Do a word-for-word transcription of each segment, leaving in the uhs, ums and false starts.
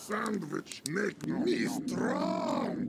sandwich make me strong.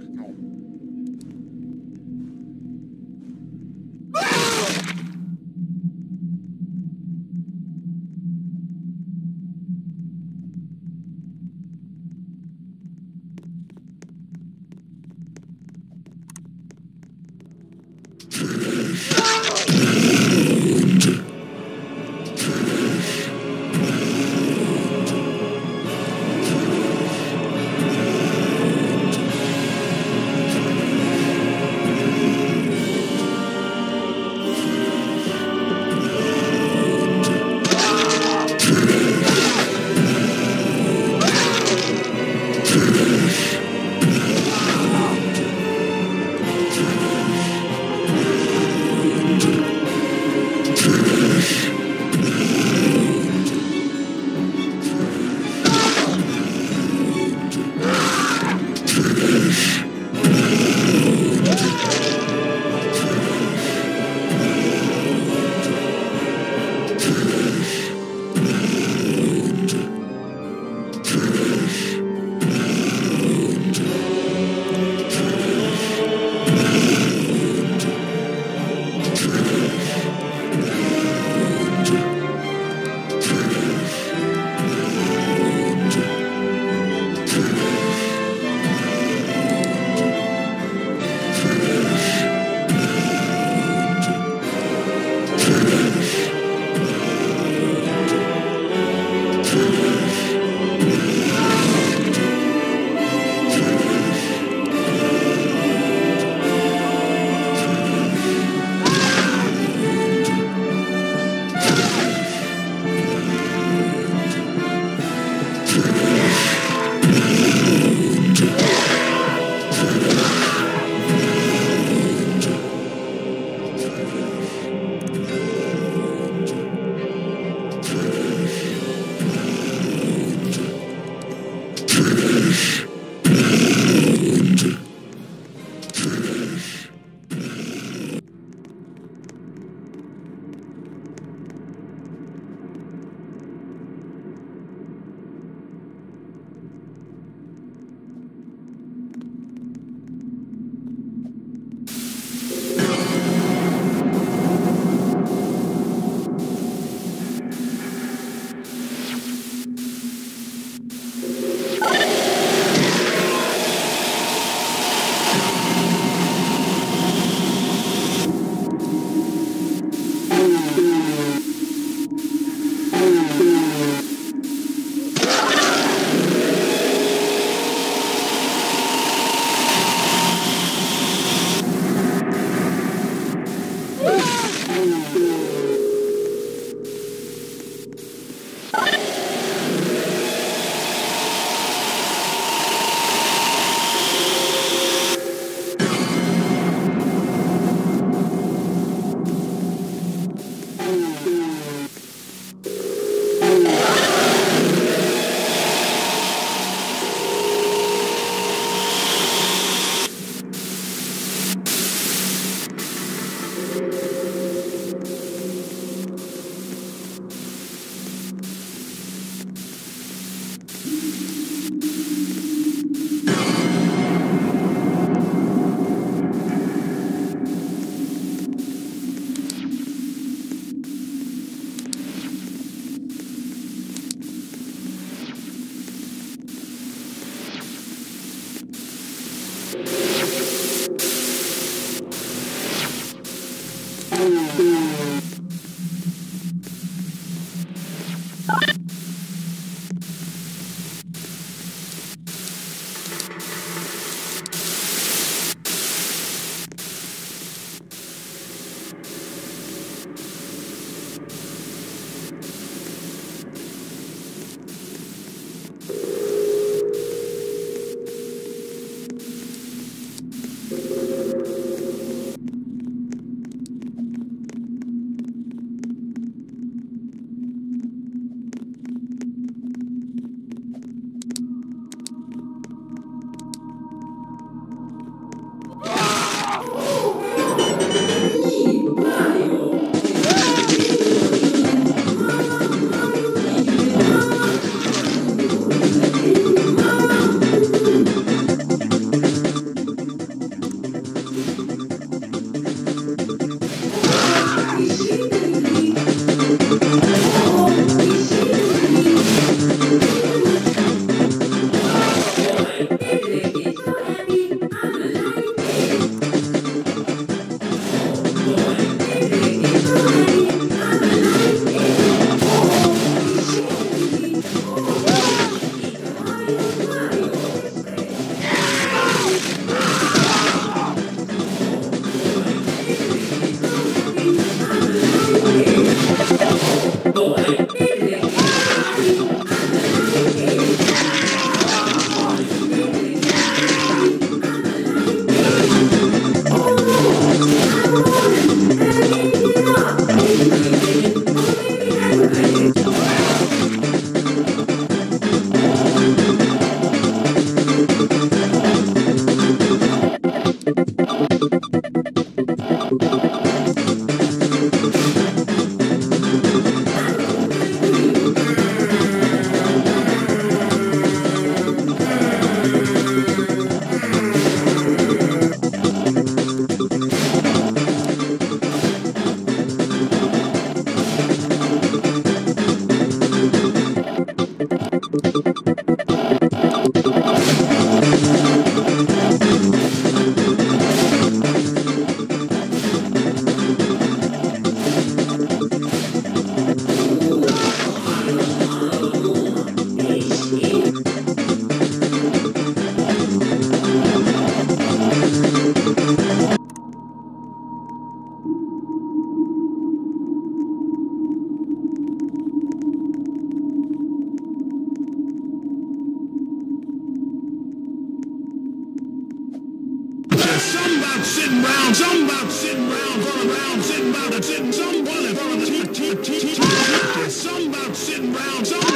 Some about sitting round, some about sitting round, going around, sitting about it, sitting, someone in front of the t- t- t- t- t- some about sitting round, some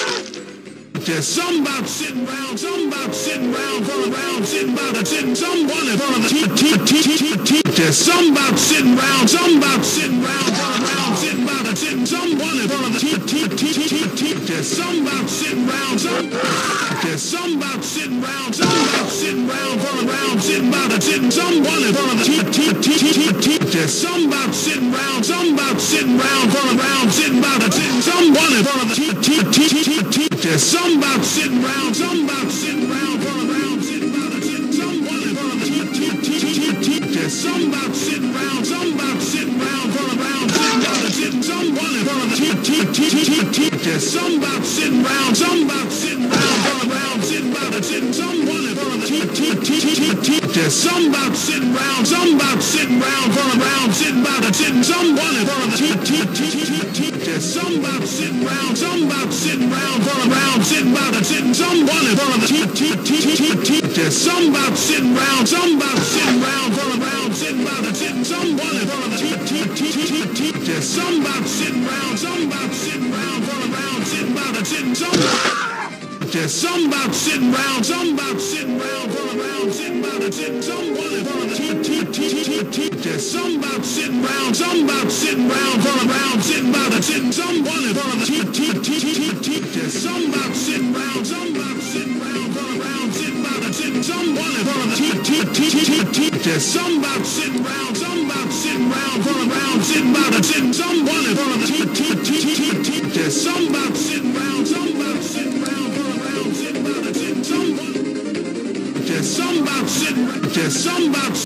there's some about sitting round, some about sitting round, going around, sitting about it, sitting, someone in front of the t- t- t- t- t- there's some about sitting round, some about sitting round, going around, sitting about it, sitting, someone in front of the t- t- t- t- t- there's some about sitting round, some there's some about sitting round, some about sitting round, going around, sitting about it, sitting, someone in front of the t- t- t- t- t- there's some about sitting round, some about sitting round, going around, sitting about it, sitting, someone in front of the t- t- t- t- t- there's some about sitting round, some about sitting round, going around, sitting about it, sitting, someone in front of the t- t- t- t- t- there's some about sitting round, some about sitting round, going around, sitting about it, sitting, someone in front of the t- t- t- t- t- there's some about sitting round, some about sitting round, going around, sitting about it, sitting, someone in front of the t- t- t- t- t- there's some about sitting round, some about sitting round, going around, sitting about it, sitting, someone in front of the t- t- t- t- t- there's some about sitting round, some about sitting round, going around, sitting about it, sitting, someone in front of the t- t- t- t- t- there's some about sitting round, some about sitting round, going around, sitting about it, sitting, someone in front of the t- t- t- t- t- there's some about sitting round, some about sitting round, going around, sitting about it, sitting, someone there's some about sitting round, some about sitting round, going around, sitting about it, sitting, someone in front of the t- t- t- t- t- there's some about sitting round, some about sitting round, going around, sitting about it, sitting, someone in front of the t- t- t- t- t- there's some about sitting round, some about sitting round, going around, sitting about it, sitting, someone in front of the t- t- t- t- t- there's some about sitting round, some about sitting round, going around, sitting about it, sitting, someone in front of the t- t- t- t- t- there's some about sitting round, some about sitting round, going around, sitting about it, sitting, someone there's some about sitting, there's some about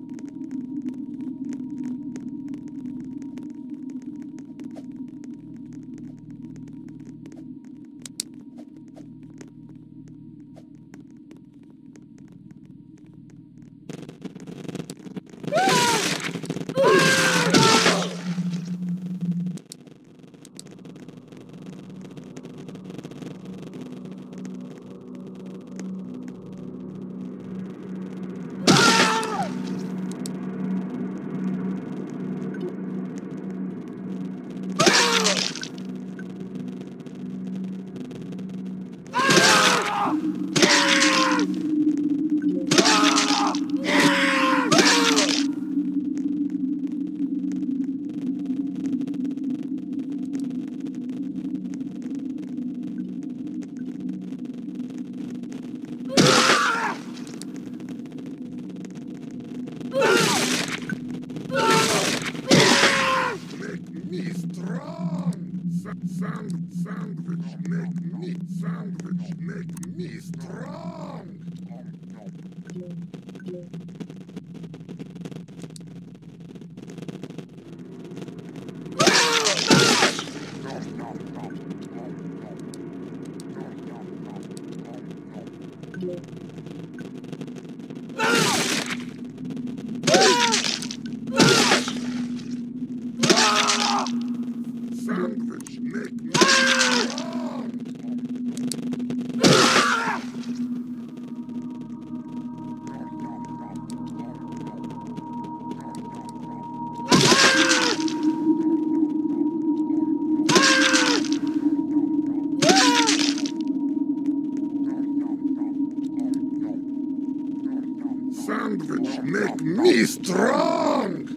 Sand, sandwich, make me, sandwich, make me strong. Sandwich, make me strong. Sandwich, make me strong.